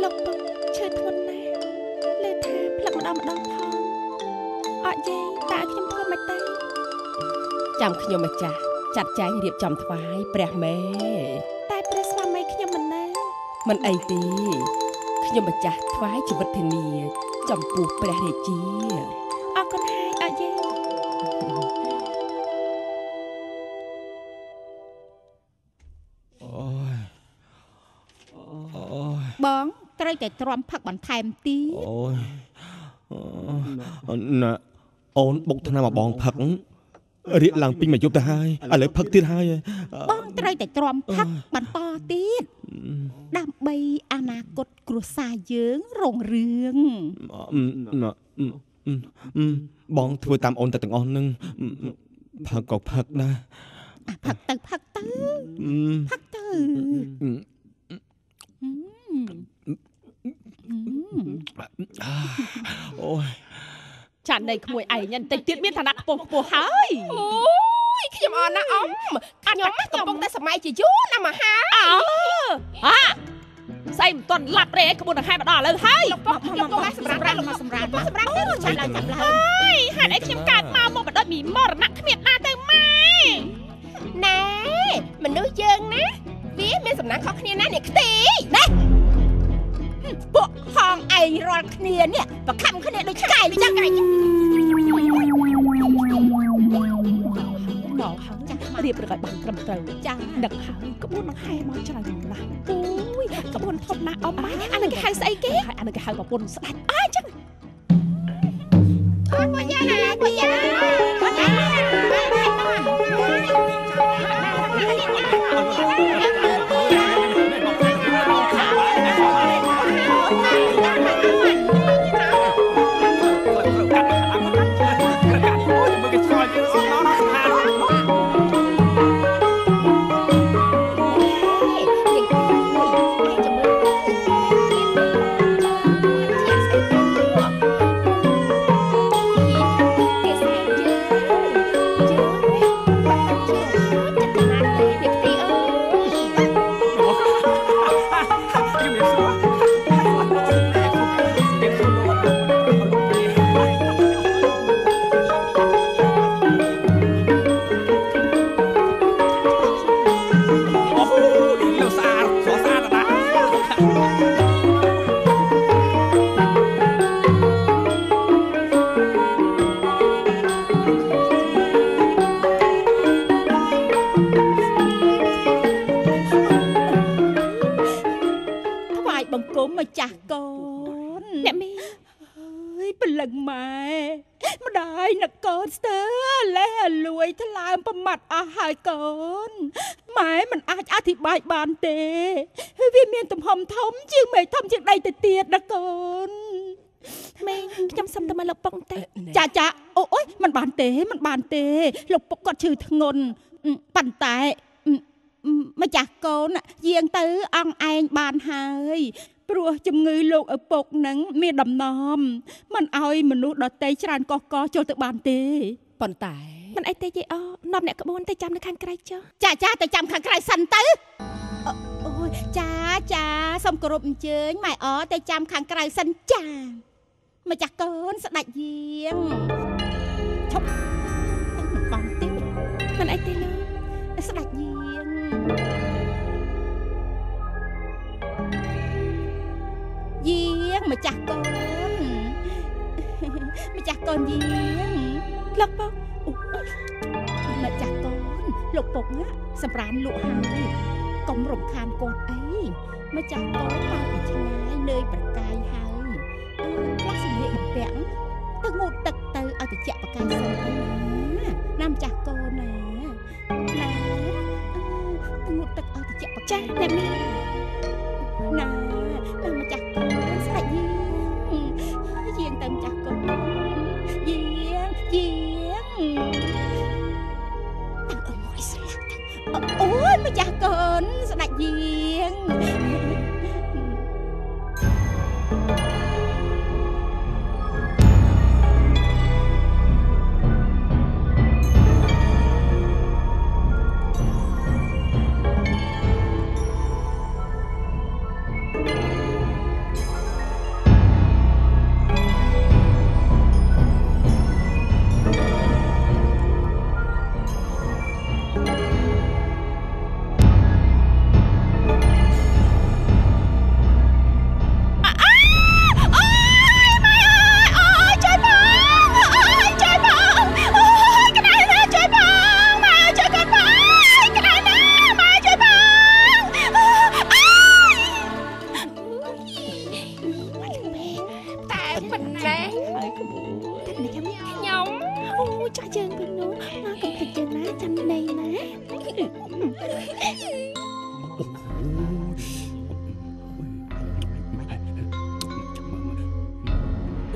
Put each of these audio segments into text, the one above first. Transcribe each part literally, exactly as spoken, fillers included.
លោកពងឈឺធ្ងន់ណាស់លើថាផ្លឹកម្ដងម្ដងផងអត់យាយតើខ្ញុំធ្វើមិនទៅចាំខ្ញុំម្ចាស់ចាត់ចែងរៀបចំថ្វាយព្រះមេតែព្រះស្វាមីខ្ញុំមិននៅមិនអីទេខ្ញុំម្ចាស់ថ្វាយជីវិតធានាចំពោះព្រះរាជាអរគុណហើយអត់យាយបងត្រូវតែទ្រាំផឹកបន្ថែមទីអូយណាអូនបុកថ្នាំមកបងផឹករៀកឡើងពេញមួយយប់ទៅហើយឥឡូវផឹកទៀតហើយបងត្រូវតែទ្រាំផឹកបន្តទៀតដើម្បីអនាគតគ្រួសារយើងរុងរឿងបងធ្វើតាមអូនតែទាំងអស់នឹងផឹកក៏ផឹកដែរផឹកទៅផឹកទៅផឹកទៅអូយចាន់នៃក្មួយឯងបន្តិចទៀតមានឋានៈខ្ពស់ខ្ពស់ហើយអូយខ្ញុំអរណាស់អ៊ំខ្ញុំកំពុងតែសម័យជាយូរណាស់មហាអើហាស្អីមិនទាន់ឡាប់ទេក្បួនដង្ហែមកដល់ឥឡូវហើយលោកពុកលោកពុកសម្រាប់សម្រាប់សម្រាប់សម្រាប់អូចាំឡើងចាំឡើងហើយហេតុអីខ្ញុំកើតមកមកបដិមីមរណៈគ្មានណាទៅម៉ែណែមនុស្សយើងណាវាមានសំណាងខុសគ្នាណាអ្នកខ្ទីណែពួកហងឯងរាល់គ្នានេះប្រខំគ្នាដូចឆ្កែចឹងឯងមកហើយចារៀបរកឲ្យបានត្រឹមត្រូវចាដឹកហើយក្បួនដង្ហែមកច្រើនណាស់អូយក្បួនធំណាស់អ៊ំម៉ែអានឹងគេហៅស្អីគេហើយអានឹងគេហៅប្រពន្ធស្ដេចអើចឹងអូយមកយ៉ាណាមកយ៉ាមកយ៉ាបានទេវាមានទំហំធំជាងមេធំជាងដៃទៅទៀតណាកូនម៉ែខ្ញុំសុំទៅមកលោកពុកទេចាចាអូអើយមិនបានទេមិនបានទេលោកពុកគាត់ឈឺធ្ងន់ប៉ុន្តែម្ចាស់កូនយាងទៅអង្អែងបានហើយព្រោះជំងឺលោកឪពុកនឹងមានដំណំមិនអោយមនុស្សដទៃច្រើនកកកចូលទៅបានទេប៉ុន្តែមិនអីទេយាយអនាំអ្នកក្បួនទៅចាំនៅខាងក្រៅចុះចាចាទៅចាំខាងក្រៅសិនទៅអូយចាចាសូមគោរពអញ្ជើញម៉ែអទៅចាំខាងក្រៅសិនចាម្ចាស់កូនស្ដេចយាងឈប់មិនបានទេមិនអីទេលោកស្ដេចយាងយាងម្ចាស់កូនម្ចាស់កូនយាងលោកពុកអូម្ចាស់កូនលោកពុកណាសម្រានលក់ហើយកុំរំខានគាត់អីម្ចាស់កូនមកពីឆ្ងាយលើប្រកាយហើយផ្លាស់សម្លៀកបំពាក់ទៅងូតទឹកទៅឲ្យត្រជាក់ប្រកាយសិនទៅណាណាម្ចាស់កូនណាណាទៅងូតទឹកឲ្យត្រជាក់ប្រកាយអ្នកនេះណាណាម្ចាស់កូនស្ដេចយាងយាងទៅម្ចាស់កូនយាងយាងអូយម្ចាស់កូនស្ដេចយាង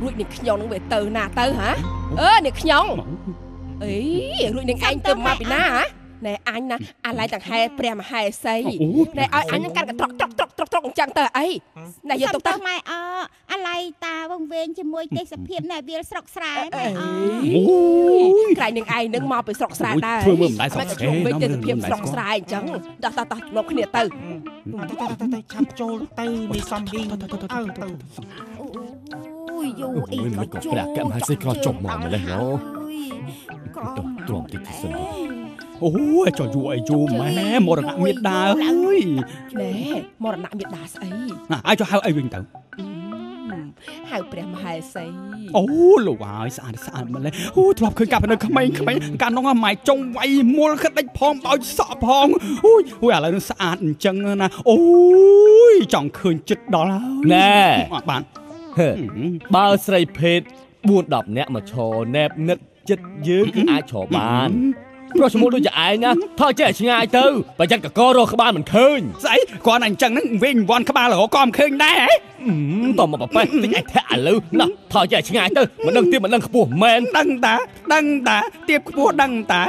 រួចនឹងខ្ញុំនឹងវាទៅណាទៅហ៎អឺនេះខ្ញុំអីរួចនឹងឯងទៅមកពីណាហ៎ណែអញណាអាឡៃទាំងហែព្រះមហេសីណែឲ្យអញនឹងកាន់កត្រកត្រកត្រកត្រកត្រកអញ្ចឹងទៅអីណែយកទៅទៅម៉ែអអាឡៃតាវងវែងជាមួយទេសភាពណែវាលស្រុកស្រែម៉ែអក្រែងនឹងឯងនឹងមកពីស្រុកស្រែដែរធ្វើមើលមិនដែរស្រុកស្រែវិញទេសភាពស្រុកស្រែអញ្ចឹងដោះតោះតោះមកគ្នាទៅទៅឆាប់ចូលទៅមីសំវិញទៅទៅទៅអូយយូអីក៏ជួប្រាក់កែមហើយសេក្រចុះមកម្លេះណូទៅទ្រាំតិចទីសិនអូយចុះយូអីយូម៉ែមរណៈមេដាអើយណែមរណៈមេដាស្អីណាឲ្យចុះហៅអីវិញទៅហៅព្រះមហេសីអូលោកហើយស្អាតស្អាតម្លេះអូធ្លាប់ឃើញកាប់នៅក្មេងក្មេងកាលនោះម៉ែចុងវាយមូលក្តិចផងដោយសក់ផងអូយអូយឥឡូវនឹងស្អាតអញ្ចឹងណាអូយចង់ឃើញចិត្តដល់ហើយណែបានបើស្រីភេទបួន ដប់នាក់មកឈរណែបនឹកចិត្តយើងគឺអាចឈរបានព្រោះឈ្មោះដូចជាឯងណាថើចេះឆ្ងាយទៅបើយ៉ាងកករកក្បាលមិនឃើញស្អីគាត់អញ្ចឹងហ្នឹងវិញវាន់ក្បាលរកក៏មិនឃើញដែរតមកប៉ែតិចឯធាក់ឥឡូវណាថើចេះឆ្ងាយទៅមិនដឹងទៀតមិនដឹងខ្ពស់មែនដឹងតាដឹងតាទៀបខ្ពស់ដឹងតា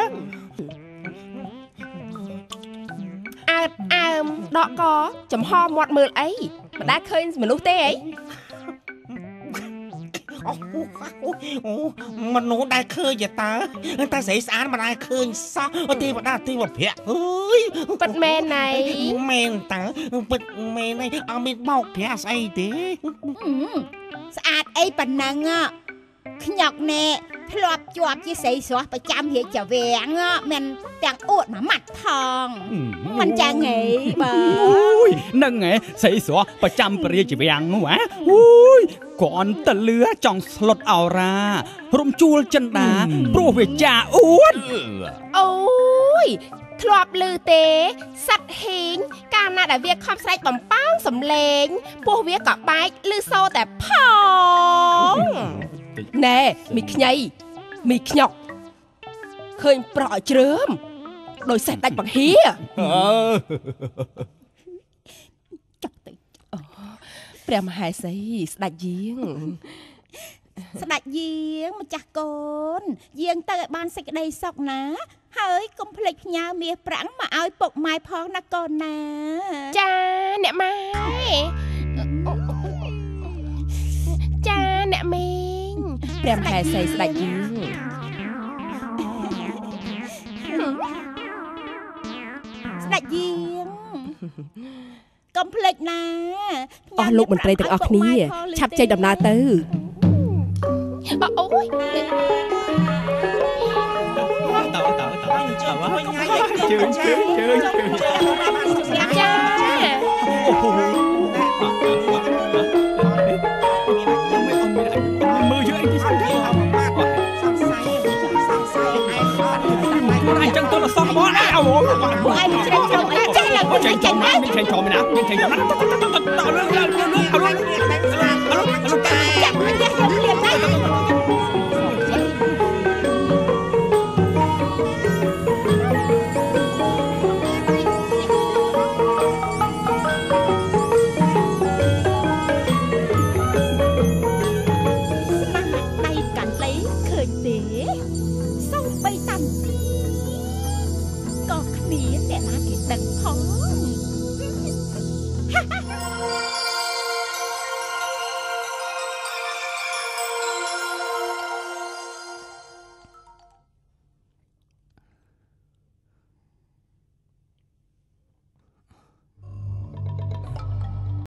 អើអើមដកកចំហមាត់មើលអីមិនដែលឃើញមនុស្សទេអីអូមនុស្សដែលឃើញតើតែស្រីស្អាតមិនដែលឃើញសោះទេវតាទេវភៈអើយពិតមែនណៃមែនតើពិតមែនណៃអត់មានបោកប្រាស់ស្អីទេស្អាតអីប៉ុណ្ណឹងខ្ញក់ណែធ្លាប់ជាប់ជាស្រីស្រស់ប្រចាំរាជវាំងមិនទាំងអួតមួយម៉ាត់ថងមិនចាំងហីបើអូយនឹងហ៎ស្រីស្រស់ប្រចាំរាជវាំងហ៎អូយគាត់ទៅលឺចង់ស្លុតអោរ៉ារំជួលចិនដាព្រោះវាចាអួតអូយធ្លាប់ឮទេសัตว์ហ៊ីងកាលណាដែលវាខំស្រែកបំប៉ោងសំលេងពោះវាក៏បែកឮសូរតែផងណែមីខ្ញីមីខ្ញុកឃើញប្រក់ឲ្យជ្រើមដោយសេះដាច់បង្ហៀចាប់ទៅព្រះមហេសីស្ដេចយាងស្ដេចយាងម្ចាស់កូនយាងទៅឲ្យបានសេចក្តីសុខណាហើយកុំភ្លេចផ្ញើមាសប្រាំងមកឲ្យពុកម៉ែផងណាកូនណាចាអ្នកម៉ែចាអ្នកមីងព្រះមហេសីស្ដេចយាងស្ដេចយាងកុំភ្លេចណាអស់លោកមន្ត្រីទាំងអស់គ្នាឆាប់ចេញដំណើរទៅអូយតើតើតើជើងជើងជើងជើងចាអូโหមើលយើងទីសំខាន់សំស័យសំស័យឯខនអញ្ចឹងទៅសោះបងអើអូពួកឯងច្រេកត្រង់អីចេះឡើងចេញចំណាមានចេញចំណាមានចេញចំណាតើរឿងរឿងរឿងរឿងរឿងរឿង